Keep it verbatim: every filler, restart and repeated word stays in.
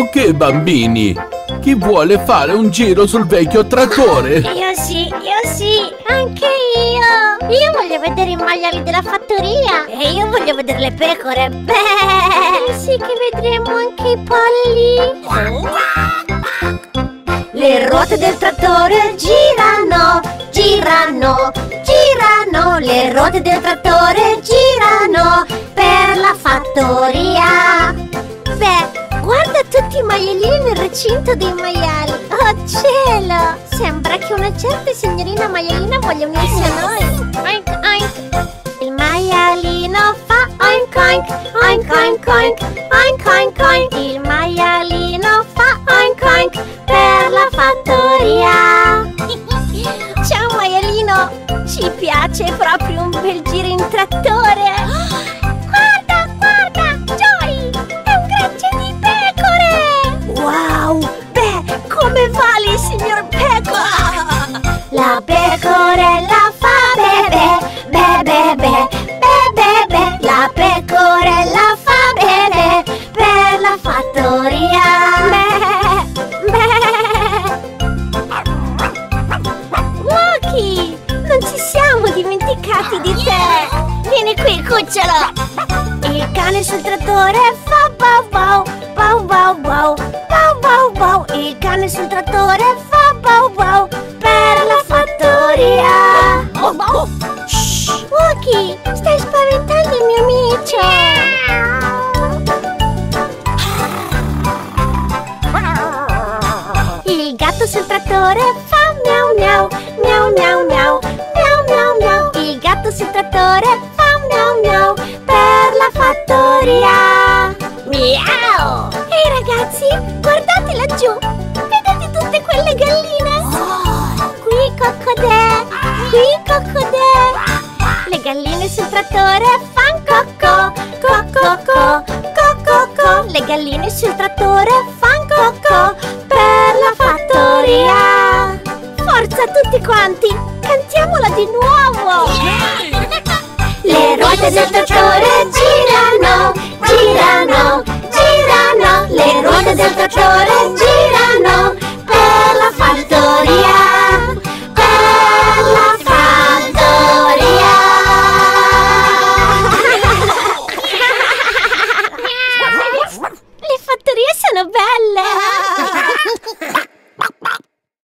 Ok bambini, chi vuole fare un giro sul vecchio trattore? Io sì, io sì, anche io. Io voglio vedere i maiali della fattoria. E io voglio vedere le pecore. Beh, sì che vedremo anche i polli. Le ruote del trattore girano, girano, girano. Le ruote del trattore girano per la fattoria. Beh, guarda tutti i maialini nel recinto dei maiali. Oh cielo! Sembra che una certa signorina maialina voglia unirsi a noi. Oink oink. Il maialino fa oink oink, oink oink oink, oink oink oink. Il maialino fa oink oink per la fattoria. Ciao maialino, ci piace proprio un bel giro in trattore. Guarda, guarda, Joy, è un gregge di pecore. Wow, beh, come va lì, signor Pecora? La pecorella fa bebè, bebè, bebè, bebè, bebè. La pecorella fa bebè per la fattoria. Beh, beh. Lucky, non ci siamo dimenticati di te. Vieni qui, cucciolo. Il cane sul trattore fa wow wow, wow wow wow, wow wow wow. Il cane sul trattore fa wow wow per la fattoria. Shh, Lucky, stai spaventando il mio amico. Il gatto sul trattore fa miau miau, miau miau miau, miau miau miau. Il gatto sul trattore fa miau miau per la fattoria. Miau! Ehi ragazzi, guardate laggiù! Vedete tutte quelle galline? Oh. Qui coccodè, qui coccodè. Le galline sul trattore fan cocco, cocco, co, cocco, co. Le galline sul trattore fan cocco per la fattoria. Forza tutti quanti, cantiamola di nuovo! Le ruote del trattore girano, girano, girano. Le ruote del trattore girano